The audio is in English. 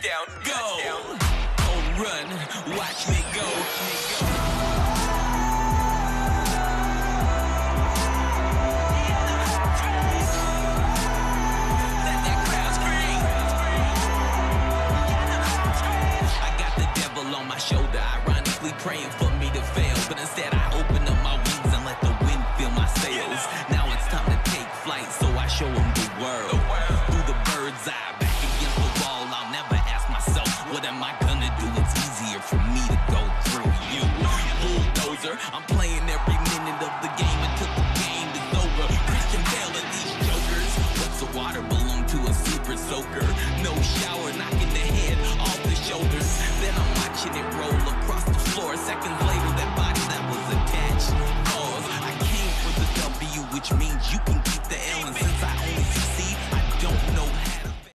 touchdown, go. touchdown. Home run, watch me go. Let that crowd scream. I got the devil on my shoulder, ironically praying for me to fail, but instead I open up my wings and let the wind fill my sails. Now it's time to take flight, so I show them the world. Through the bird's eye, back against the wall, I'll never ask myself, what am I gonna do? It's easier for me to go through you. Bulldozer, I'm playing every minute of the game until the game is over. Christian Bale and these jokers. What's the water belong to a super soaker? No shower, knocking the head off the shoulders. Then I'm watching it roll across the floor. Seconds later, that body that was attached falls. I came for the W, which means you can